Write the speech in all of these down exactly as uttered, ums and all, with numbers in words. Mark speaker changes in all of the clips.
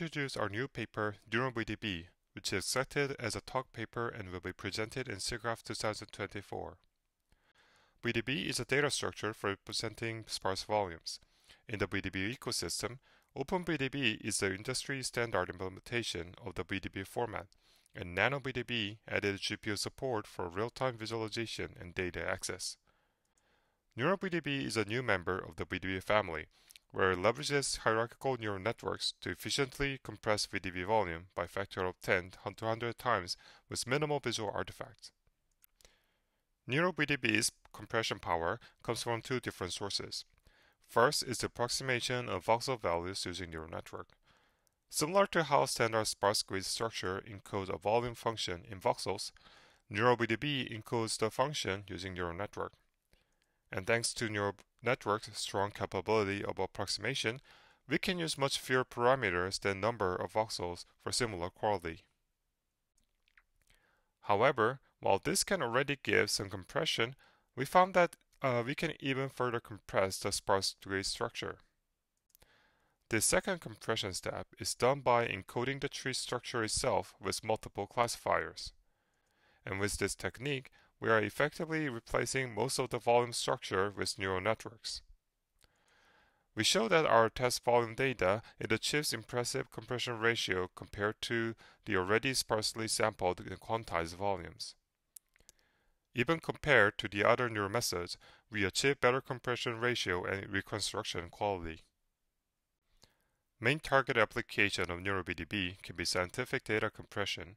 Speaker 1: introduce our new paper, NeuralVDB, which is selected as a talk paper and will be presented in SIGGRAPH two thousand twenty-four. V D B is a data structure for representing sparse volumes. In the V D B ecosystem, OpenVDB is the industry standard implementation of the V D B format, and NanoVDB added G P U support for real-time visualization and data access. NeuralVDB is a new member of the V D B family, where it leverages hierarchical neural networks to efficiently compress V D B volume by a factor of ten to one hundred times with minimal visual artifacts. NeuralVDB's compression power comes from two different sources. First is the approximation of voxel values using neural network. Similar to how standard sparse grid structure encodes a volume function in voxels, NeuralVDB encodes the function using neural network. And thanks to neural network's strong capability of approximation, we can use much fewer parameters than number of voxels for similar quality. However, while this can already give some compression, we found that uh, we can even further compress the sparse grid structure. The second compression step is done by encoding the tree structure itself with multiple classifiers. And with this technique, we are effectively replacing most of the volume structure with neural networks. We show that our test volume data it achieves impressive compression ratio compared to the already sparsely sampled and quantized volumes. Even compared to the other neural methods, we achieve better compression ratio and reconstruction quality. Main target application of NeuralVDB can be scientific data compression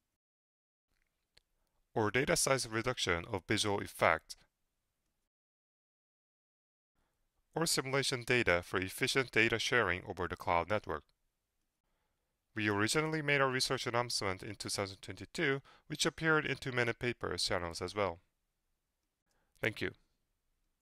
Speaker 1: or data size reduction of visual effect, or simulation data for efficient data sharing over the cloud network. We originally made our research announcement in two thousand twenty-two, which appeared in two many papers channels as well. Thank you.